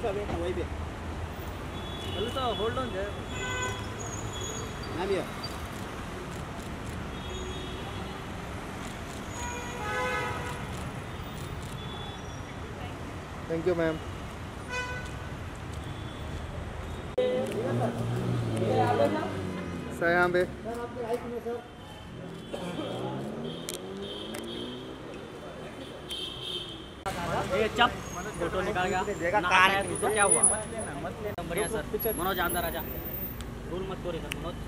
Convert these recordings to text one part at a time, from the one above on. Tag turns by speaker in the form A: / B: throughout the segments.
A: वही पे
B: चलो तो होल्ड ऑन जाए
A: ना भैया
C: थैंक यू मैम। सर यहाँ पे
B: ये चप फोटो निकाल गया कार है तो क्या हुआ बढ़िया सर मनोज अंदर आजा रूल मत तोड़े sir Manoj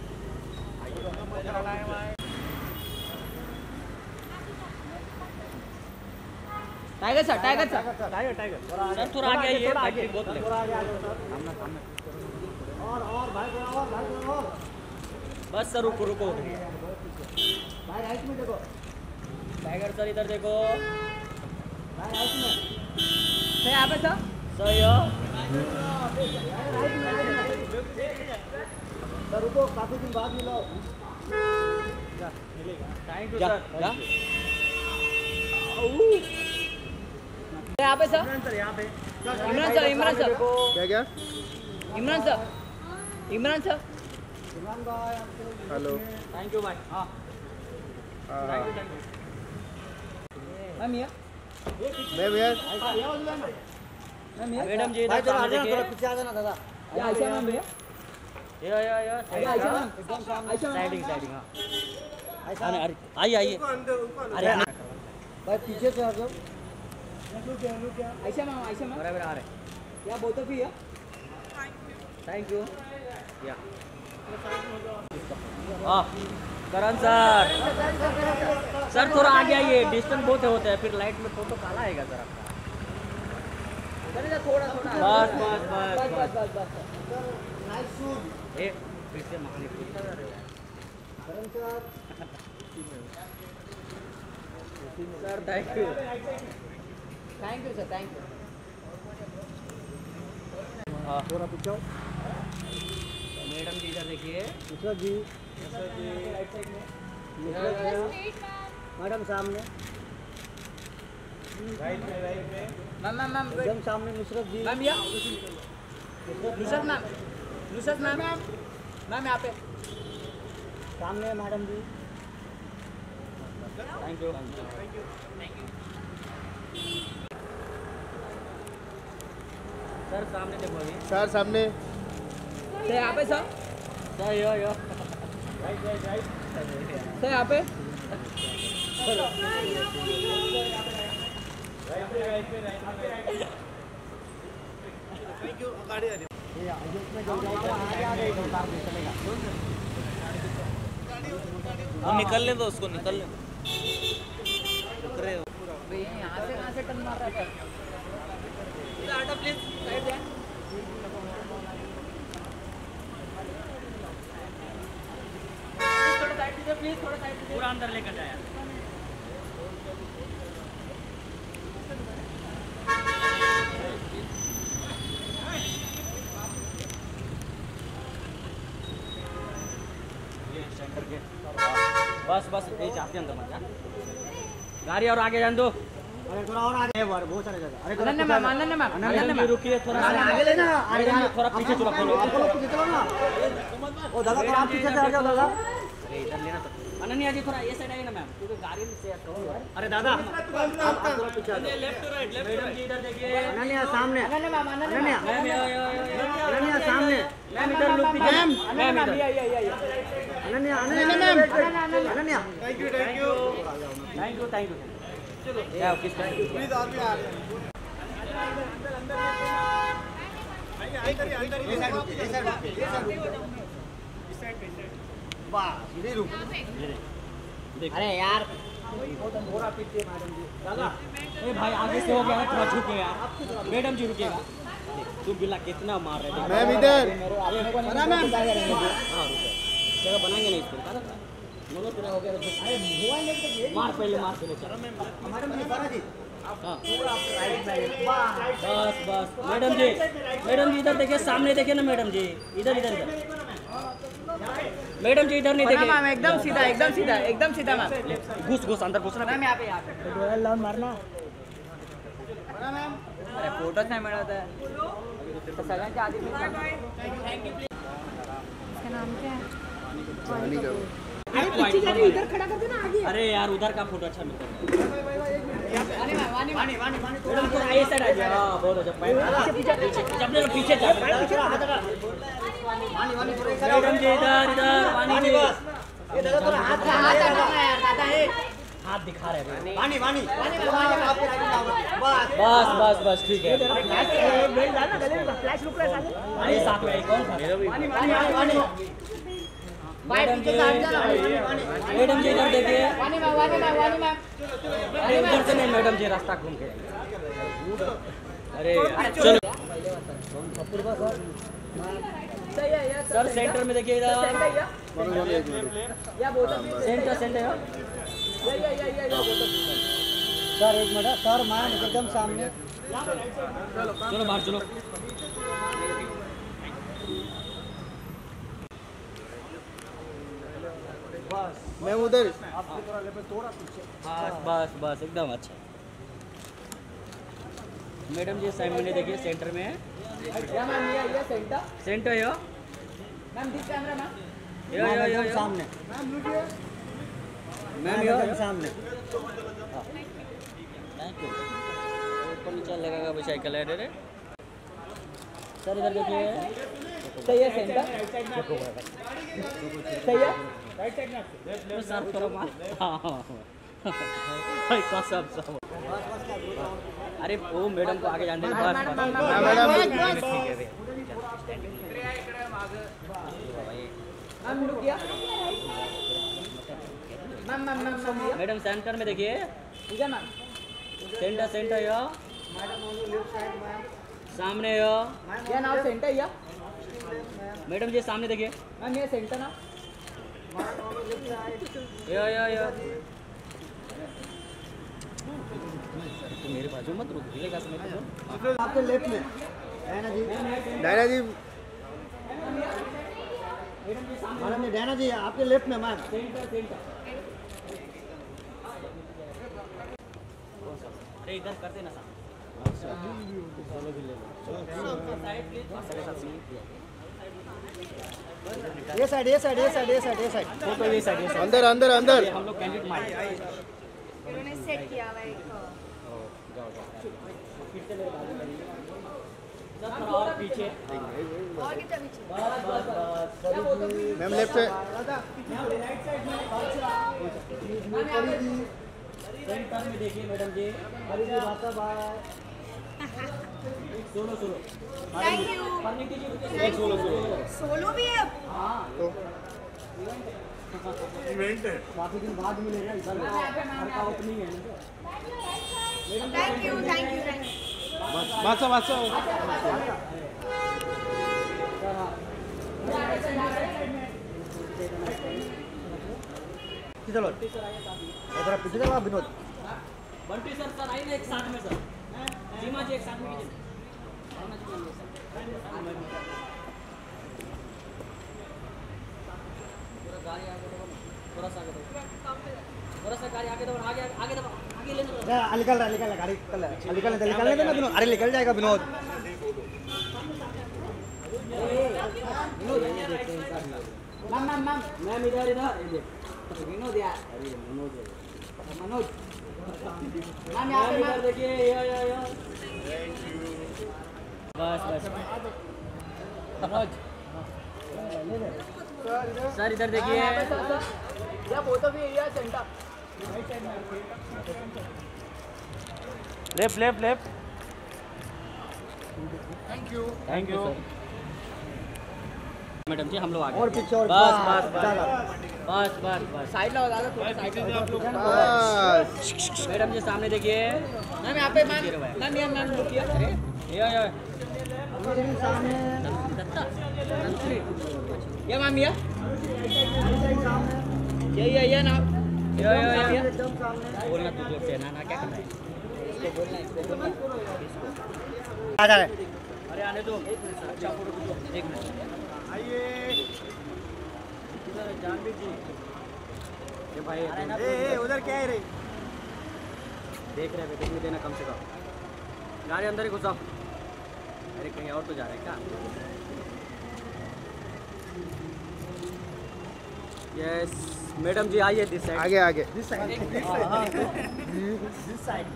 B: Tiger sir Tiger sir Tiger sir थोड़ा आगे आइए बैटरी बहुत ले सामने सामने
A: और भाई और
B: बस सर रुको रुको
A: भाई राइट में देखो
B: टाइगर सर इधर देखो
A: भाई राइट में
B: सर यहाँ पे सर यो
A: राइट में सर रुको काफी दिन बाद मिलो
B: थैंक यू सर यहाँ पे सर
A: यहाँ पे
B: इमरान सर
C: क्या क्या
B: इमरान सर
A: इमरान भाई
C: हेलो
B: थैंक यू भाई हाँ मैम ये
C: मैं भैया
B: मैडम जी इधर सामने देखिए
A: पीछे आ जाना दादा
B: ये आयशा मैम भैया ये आयशा मैम साइडिंग साइडिंग हाँ अरे आइए आइए अरे
A: भाई पीछे से आ जाओ
B: आयशा मैम बराबर आ रहे या both of you thank you या करण सर थोड़ा आगे आइए डिस्टेंस बहुत होता है फिर लाइट में फोटो काला आएगा सर आपका थोड़ा बस
A: नाइस शूट
B: ए फिर से मारने
A: Karan
B: sir thank you sir thank you हाँ
A: थोड़ा पीछे
B: मैडम जी इधर देखिए
A: नुसरत जी मैडम सामने
B: राइट में मैम
A: एकदम सामने नुसरत जी
B: मैम या नुसरत मैम यहाँ पे
A: सामने madam ji
B: thank you sir सामने देखो अभी
C: सर सामने
B: सर यहाँ पे सर यो सर यहाँ पे
A: थैंक यू गाड़ी आ
B: वो निकल ले तो उसको निकल ले यहाँ से टर्न मार रहा है प्लीज साइड जाए थोड़ा साइड दीजिए प्लीज थोड़ा साइड दीजिए पूरा अंदर लेकर जाए बस ये चाहते अंदर मत जा गाड़ी और आगे जान दो
A: अरे थोड़ा और आगे बहुत सारे जगह अरे
B: अनन्या मैम रुकिए थोड़ा
A: आगे लेना अरे
B: थोड़ा पीछे चलो
A: आप लोग पीछे चलो ना ओ दादा थोड़ा आप पीछे से आ जाओ दादा
B: अरे इधर लेना तो अनन्या जी थोड़ा ये साइड आइए ना मैम क्योंकि गाड़ी से
A: अरे दादा आप थोड़ा पीछे आ जाओ
B: left to right madam ji इधर देखिए
A: अनन्या सामने
B: अनन्या
A: अनन्या सामने
B: मैम इधर लुक दीजिए मैम इधर
A: अनन्या अनन्या
B: थैंक यू चलो क्या किसका
A: प्लीज और भी आ
B: अरे यार
A: थोड़ा पीछे मैडम जी दादा
B: ए भाई आगे से हो गया है थोड़ा झुके यार मैडम जी रुकिएगा तू बिल्ला कितना मार रहे थे
C: मैम इधर
A: मैम
B: जगह बनाएंगे नहीं इसको मोनो पूरा हो गया तो मार पहले चलो
A: मैडम जी बारा जी
B: हाँ
A: पूरा राइट में
B: बस मैडम जी इधर देखिए सामने देखिए ना मैडम जी इधर मैडम जी इधर नहीं देखिए मैम एकदम सीधा मैम घुस अंदर घुसना
A: मैम यहाँ पे रॉयल लाउन मारना मैम
B: अरे फोटोच नाही मिळत आहे सगळ्यांच्या आधी
D: इसका नाम क्या है?
C: पानी का
B: अरे यार उधर का फोटो अच्छा मिलता है बहुत अच्छा अपने लोग पीछे मैडम जी इधर इधर पानी जी हाथ दिखा रहे बस बस बस ठीक है अरे साथ में कौन था मैडम जी इधर देखिए अरे उधर से नहीं मैडम जी रास्ता घूम के अरे चलो सर सेंटर में देखिए इधर सेंटर सेंटर
A: सर एक मिनट सर मैम एकदम सामने
B: चलो बाहर चलो
C: मैं उधर
B: बस बस बस एकदम अच्छा मैडम जी सामने देखिए सेंटर में है सेंटर यो यो
A: सामने
B: मैम यो
A: सामने
B: थैंक यू ऊपर नीचे लगेगा वो साइकिल है रे सर इधर देखिए सही है सेंटर सही है राइट साइड में सर थोड़ा मार हां कसम सब अरे वो मैडम को आगे जाने दे बस मैडम सेंटर में देखिए सेंटर सेंटर यो सामने यो
A: या नाव सेंटर या
B: मैडम जी सामने देखिए
A: मैम ये सेंटर ना
B: यो तो मेरे बाजू मत रुक दिलेगा समय तो
A: आपके लेफ्ट में
C: डायना जी
A: मैडम जी डैना जी आपके लेफ्ट में मैम
B: अरे इधर करते ना साहब
A: ये साइड
B: फोटो ये साइड
C: अंदर अंदर अंदर
B: हम लोग कैंडिडेट मार
D: इन्होंने सेट किया हुआ है एक
B: और पीछे
D: और कितना पीछे
C: मैम लेफ्ट से
B: सेंटर में देखिए madam ji solo solo
D: thank you
B: एक सोलो सोलो
D: सोलो भी है अब
C: तो
A: काफी दिन बाद मिलेगा इधर
B: ओपनिंग है
D: थैंक यू
C: बादशाह बादशाह
A: चलो इधर पीछे चलो विनोद
B: बंटी सर सर आइए एक साथ में सर सीमा जी एक साथ में कीजिए पूरा गाड़ी आगे दो थोड़ा सा आगे दो थोड़ा सा गाड़ी आगे दो आगे आगे दो आगे लेने दो
A: निकल रहा गाड़ी निकलने देना विनोद अरे निकल जाएगा विनोद
B: मैम इधर इधर विनोद यार अरे मनोज मैम इधर देखिए यो बस बस मनोज सर इधर देखिए
A: या फोटो भी area centre
B: left left left
C: thank you
B: sir madam ji हम लोग आगे
A: और पीछे और
B: बस
A: साइड लगा दो थोड़ा साइड
C: बस
B: मैडम जी सामने देखिए
A: मैम यहाँ पे मैम रुकिए
B: अरे यो
A: सामने
B: ये मैम ये ना यो
A: एकदम सामने
B: बोलना तू जोर से ना क्या करना है
A: इसको बोलना
B: आ जा रहे अरे आने दो अच्छा फोटो खींचो एक मिनट
C: आइए
B: इधर जानवी जी ये भाई
C: उधर क्या है रे
B: देख रहे हैं देखने देना कम से कम गाड़ी अंदर ही घुसाओ। अरे कहीं और तो जा रहे हैं क्या? यस मैडम जी आइए दिस साइड।
C: आगे आगे
A: This side. This side.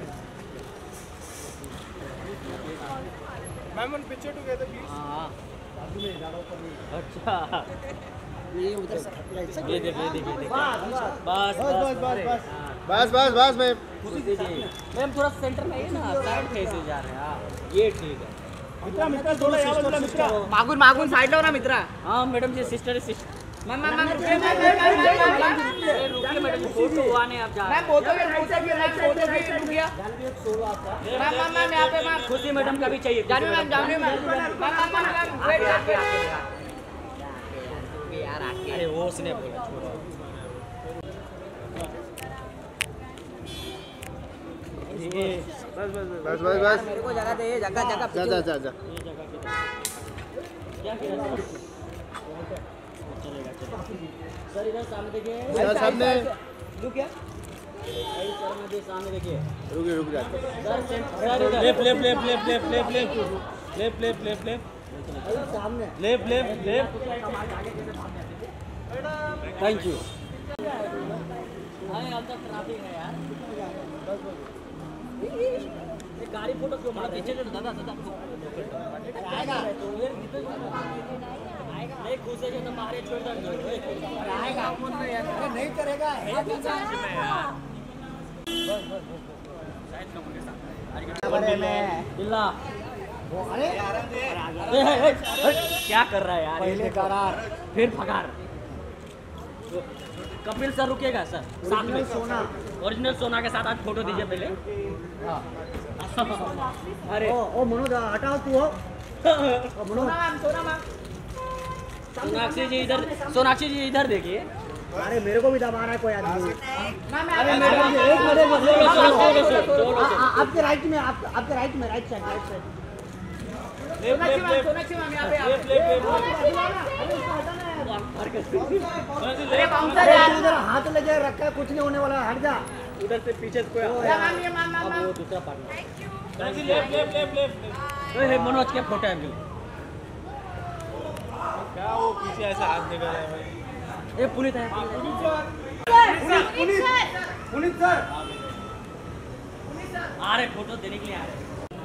C: Ma'am one picture together please.
B: हाँ
A: बाजू में ज़्यादा ऊपर नहीं।
B: अच्छा
A: ये उधर से ऐसे
B: ये देख
A: बस
B: बस
C: बस मैम।
B: मैम थोड़ा सेंटर में आइए ना, साइड फेस जा रहे हैं। हाँ ये ठीक है।
A: मित्रा थोड़ा यहाँ बोला मित्रा।
E: मागून साइड लो ना मित्रा।
B: हाँ madam ji sister sister
E: ma'am
B: रुकिए मैडम जी फोटो आने आप जा रहे हैं।
E: मैम यहाँ पे मैम
B: खुशी मैडम का भी चाहिए।
E: जानवी मैम
B: अरे वो उसने बोला छोड़ो।
C: बस
E: मेरे को जगह दे, जगह
C: जा
B: क्या किया चलेगा सर इधर सामने देखिए।
C: सर सामने
E: क्या
B: सर में भी सामने देखिए।
C: रुक जाते।
B: सर इधर
A: लेफ्ट सामने।
B: Thank you. अरे अब तक ट्रैफिक है यार। ये गाड़ी फोटो क्यों मारा? पीछे से दादा आएगा नहीं घुसे जो तो मारे छोड़ दे
E: आएगा
A: नहीं करेगा।
B: बिल्ला
A: अरे
B: क्या कर रहा है यार?
A: पहले करार।
B: फिर फगार। कपिल सर रुकेगा सर साथ में।
A: सोना।
B: ओरिजिनल सोना के साथ आज फोटो दीजिए पहले। अरे
A: ओ मनोज हटाओ तू हो। मनोज
B: सोनाक्षी जी इधर, सोनाक्षी जी इधर देखिए।
A: अरे मेरे को भी दबा रहा है कोई आदमी।
B: अरे मैडम जी एक मिनट
A: आपके राइट में आपके राइट में राइट साइड उधर हाथ लगे रखा है, कुछ नहीं होने वाला, हट जा।
B: उधर से पीछे से कोई अब वो दूसरा पार्टनर। मनोज के फोटो है
C: क्या वो पीछे ऐसा हाथ निकल रहा है भाई?
B: ये पुनीत है।
A: पुनीत सर
B: आ रहे फोटो देने के लिए आ रहे।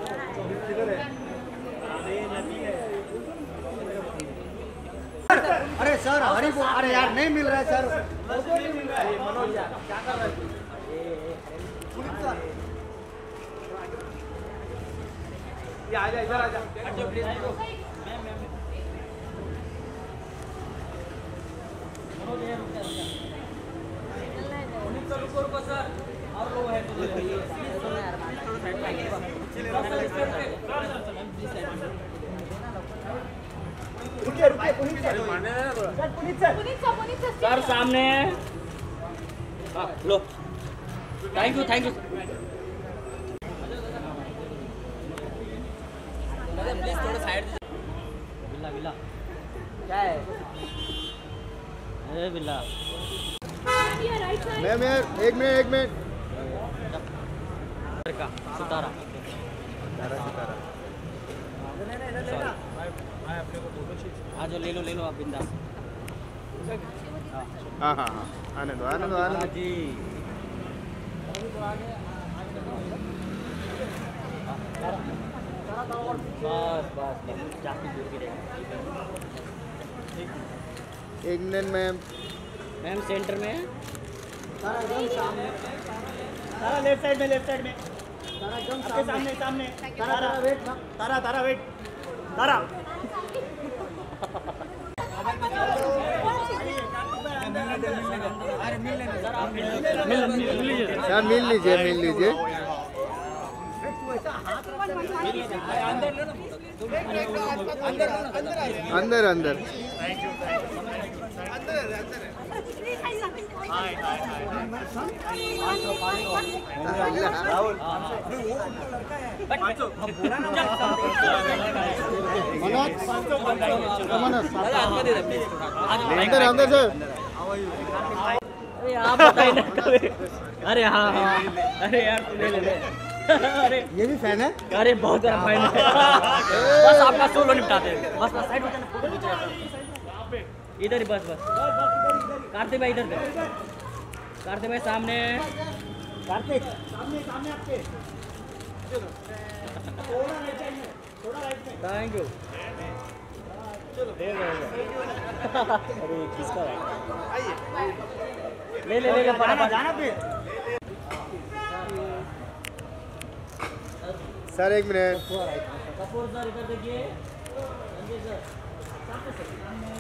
A: अरे सर हरी को अरे यार नहीं मिल रहा है सर।
B: मनोज यार क्या कर रहा है?
A: पुनीत सर
C: ये आ जा इधर आ जा।
B: रुको सर और लोग है
A: रुकिए पुनीत सर
B: सर सामने। लो थैंक यू प्लीज थोड़ा साइड। बिल्ला बिल्ला
E: क्या है?
B: अरे बिल्ला
C: मैम यार एक मिनट
B: का सितारा। आज ले लो आप बिंदास।
C: हाँ आने दो
B: जी बस जाती दूर की रहेगा।
C: एक मिनट मैम।
B: मैम सेंटर में है।
A: सारा एकदम सामने।
F: तारा लेफ्ट साइड में
A: सारा एकदम
F: आपके सामने
A: तारा वेट
F: तारा वेट तारा
C: हाँ मिल लीजिए अंदर अंदर सर।
B: अरे आप बताइए ना कभी। अरे हाँ अरे यार ले अरे
A: ये भी फैन है?
B: अरे बहुत बड़ा फाइन है। बस आपका सोलो निपटाते हैं। बस बस साइड हो जाना, फोटो खींच रहा है। इधर ही बस बस। कार्तिक भाई इधर दे। कार्तिक भाई सामने।
F: कार्तिक सामने सामने आपके। थोड़ा राइट साइड में, थोड़ा राइट में।
B: Thank you.
F: अरे किसका है?
B: ले ले ले ले फटाफट।
F: जाना फिर।
C: Sir 1 minute.
B: कपूर सर इधर देखिए। संजय सर सामने सर।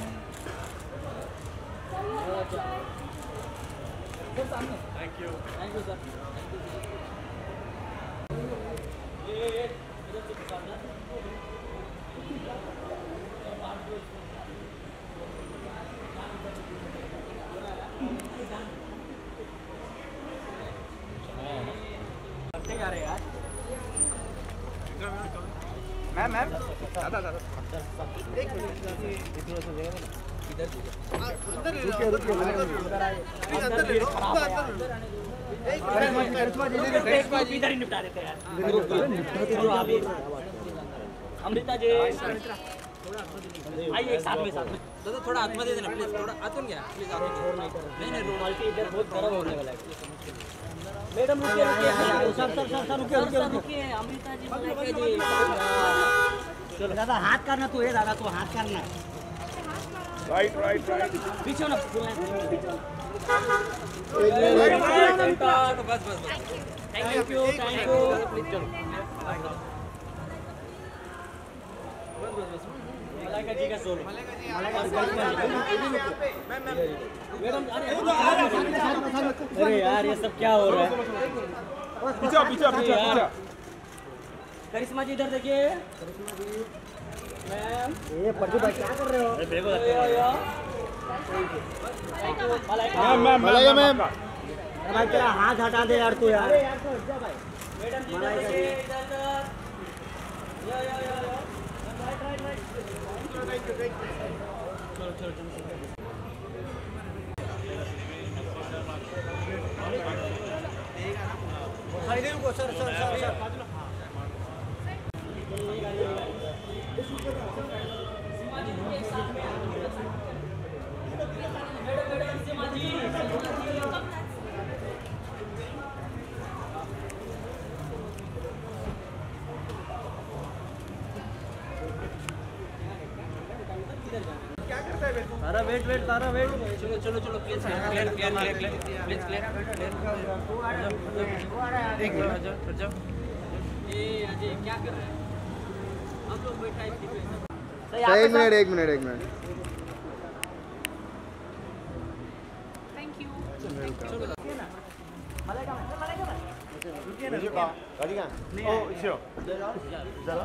B: सामने। Thank you sir. ये इधर से सामने। करते जा रहे यार।
A: मैम मैम
B: इधर ही निपटा देते हैं यार। अमृता जी आइए एक साथ में
E: दादा थोड़ा आत्मा दे देना प्लीज, थोड़ा आत्मा क्या प्लीज आत्मा नहीं नहीं
B: रोमाल्टी इधर बहुत खराब होने वाला है। मैडम रुकिए रुकिए सर रुकिए। अमृता जी चलो
A: दादा हाथ करना तू है, दादा तू हाथ करना।
F: Right right right.
B: पीछे ना
E: बस बस बस
B: थैंक यू प्लीज चलो। मलाइका जी का सोलो। मैडम अरे यार ये सब क्या हो रहा है?
F: पीछे पीछे पीछे।
B: करिश्मा जी इधर देखिए। मैम
A: ये प्रदीप भाई क्या कर रहे हो?
B: मेरे को लगता है
C: मलाइका मैम।
A: भाई तेरा हाथ हटा दे यार तू यार।
B: मैडम जी इधर देखिए। इधर yo
A: sir sir sir
B: Tara wait Tara wait.
E: चलो चलो चलो प्लीज क्लियर प्लीज क्लियर एक मिनट हट जाओ।
B: ये अजय क्या कर रहे हैं? हम लोग बैठा है इसी पे।
C: Sir 1 minute.
D: Thank you.
F: गाड़ी कहाँ? ओ इसे। जरा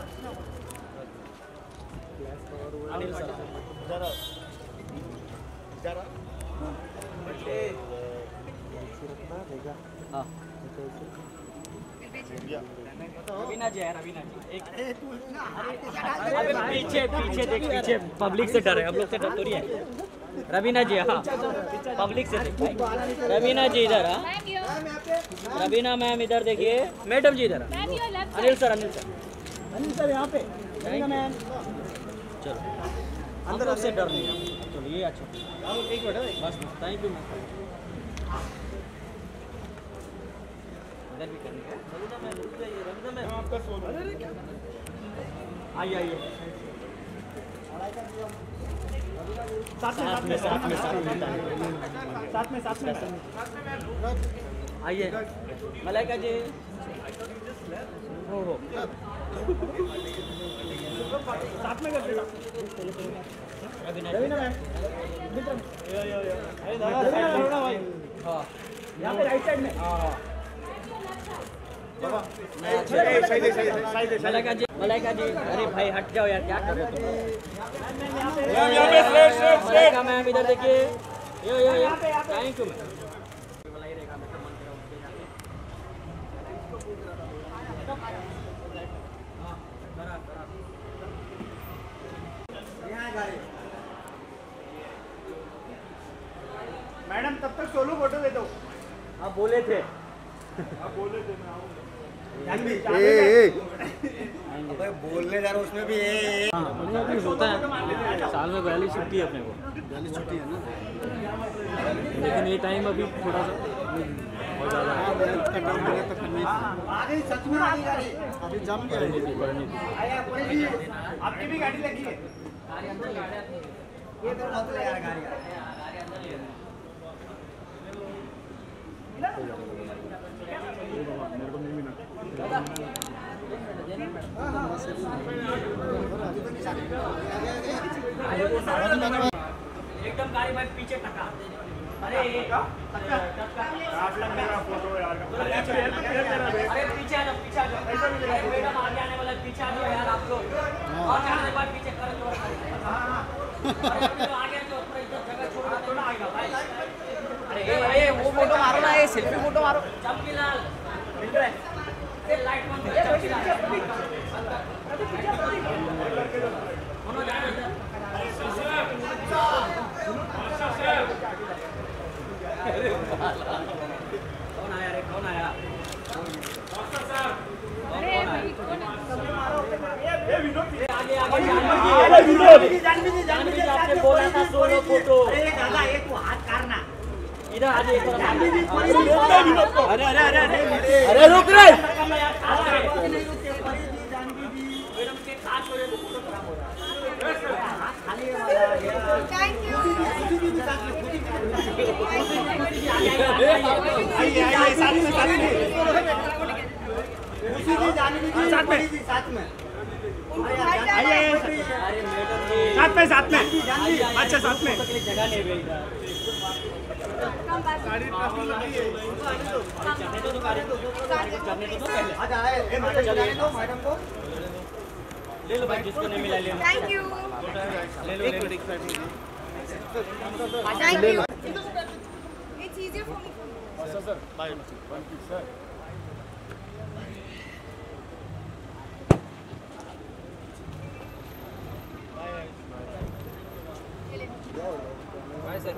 B: अनिल सर
F: जरा जरा।
B: हाँ रवीना जी है। रवीना जी एक अबे पीछे पीछे देख। पीछे पब्लिक से डर है, हम लोग से डर तो नहीं है। रवीना जी हाँ पब्लिक से देख। रवीना जी इधर। हाँ रवीना मैम इधर देखिए। मैडम जी इधर। अनिल सर
A: अनिल सर यहाँ पे। मैम
B: चलो हम लोग से डर नहीं है। चलो ये अच्छा
F: एक मिनट
B: बस थैंक यू मैम। इधर भी करनी है। रवीना मैम
F: आपका सोलो।
B: आइए आइए
F: साथ में
B: आइए मलाइका जी। हो
F: साथ में कर देना।
B: रवीना मैम
F: अरे दादा भाई।
B: हाँ
A: यहाँ पे राइट साइड में।
B: मलाइका जी अरे भाई हट जाओ यार, क्या कर रहे हो तुम? मलाइका मैम इधर देखिए। Yo thank you ma'am.
F: Madam तब तक सोलो फोटो दे दो।
A: आप बोले थे।
F: आप बोले थे मैं आऊँगा।
A: अबे बोलने जा रहा हूँ उसमें भी
B: अभी होता है, साल में पहली छुट्टी है अपने को,
C: छुट्टी है ना।
B: लेकिन ये टाइम अभी थोड़ा सा बहुत ज़्यादा
A: आगे सच में आगे गाड़ी
C: अभी जम गया
B: पढ़ने की
F: आपकी भी गाड़ी लगी है।
A: ये तो मत ले यार गाड़ी
B: एकदम गाड़ी भाई पीछे टका। अरे
F: फोटो यार
B: अरे पीछे आ जाओ, पीछे आ जाओ। मैडम आगे आने वाला है, पीछे आ जाओ यार आप लोग। और जाने के बाद पीछे करो तो आगे जो इधर जगह छोड़ दो ना आएगा भाई। अरे वो फोटो मारो ना, ये सेल्फी फोटो मारो। चमकीलाल मिल रहा है, ये लाइट बंद कर चमकीलाल। कौन जा रहा है इधर? कौन आया रे, कौन आया? आगे आगे जानवी जी आपने बोला था सोलो फोटो।
A: अरे दादा ये तू हाथ करना
B: इधर आ जाइए।
A: अरे अरे अरे
C: अरे रुक रे।
B: मैडम के खास वजह से फोटो खराब हो रहा
D: Thank you.
A: आइए साथ में साथ में
B: है। अरे मैडम जी
F: साथ में अच्छा साथ में
B: जगह नहीं रही इधर।
D: Come back.
B: चढ़ने तो गाड़ी चढ़ने तो पहले
A: मैडम को
B: ले लो भाई, जिसको नहीं मिला ले लो।
D: Thank you.
B: ले लो
D: Thank you. It's easier for me.
E: Bye sir.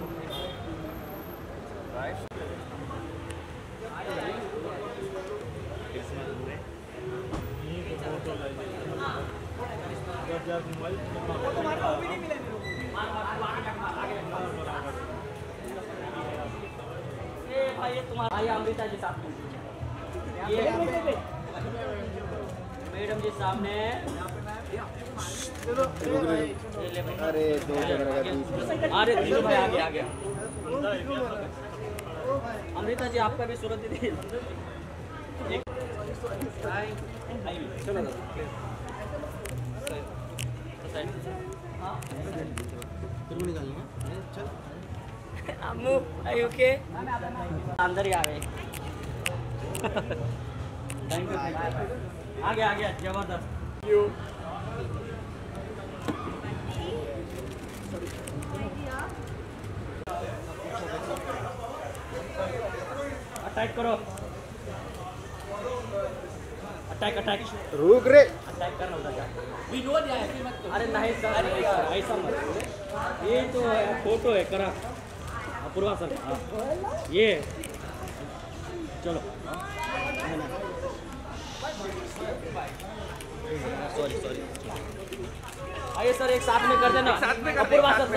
B: भाई ये तुम्हारा भाई अमृता जी साथ में, ये मैडम जी सामने। ये ले भाई।
C: अरे दो कैमरा का बीच में।
B: अरे धीरू भाई आगे आ गया। अमृता जी आपका भी सूरत दीदी। चलो
A: अम्मू are you okay?
B: अंदर ही आ गए। Thank you. आ गया जबरदस्त। अटैक करो, अटैक
C: रुक रे।
B: अटैक करना होता क्या? अरे नहीं सर, ऐसा मत। ये तो फोटो है करा अपूर्वा सर। हाँ ये चलो सॉरी आइए सर, एक साथ में कर देना। अपूर्वा सर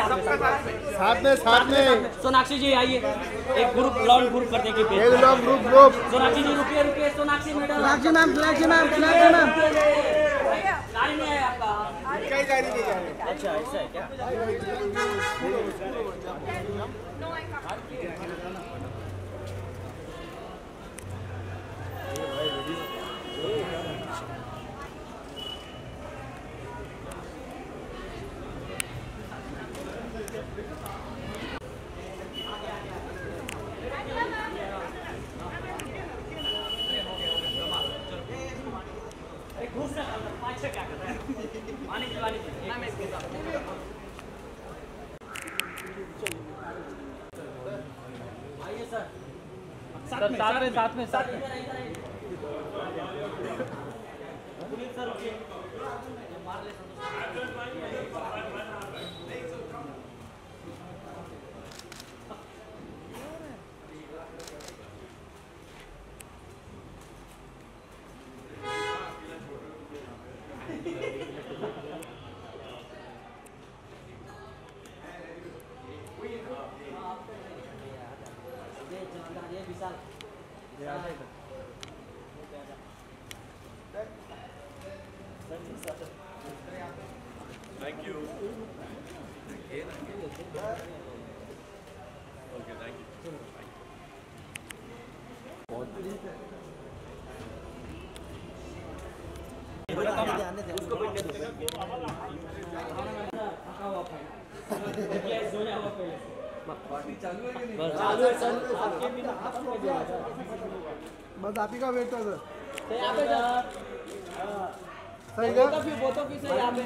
C: साथ में
B: सोनाक्षी जी आइए, एक ग्रुप लॉन्ग ग्रुप करने की
C: एक लोग ग्रुप
B: सोनाक्षी जी रुकिए सोनाक्षी मैडम।
C: सोनाक्षी मैम
B: गाड़ी नहीं है आपका?
C: कई गाड़ी नहीं जा रही।
B: अच्छा ऐसा है क्या?
D: No, I can't.
B: क्या कर रहा है? पानी आइए सर, साथ में पुलिस सर रुकिए। मार ले उसको बैठने दो गैस धोने आओ पहले बस चालू है सर आपके भी
C: बस आप ही का वेट कर
B: तो यहाँ पे सर
C: सही का
B: बोतों की से यहाँ पे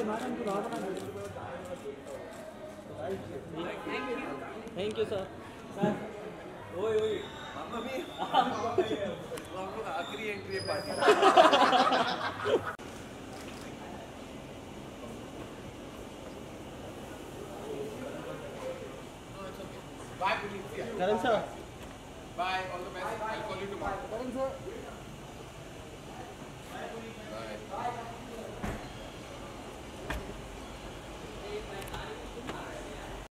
B: थैंक यू सर सर ओए ओए
C: आखिरी एंट्री है party Bye, Felicia.
A: Karan sir
C: Bye, all the best. I'll call you tomorrow.
A: Karan sir
C: Bye.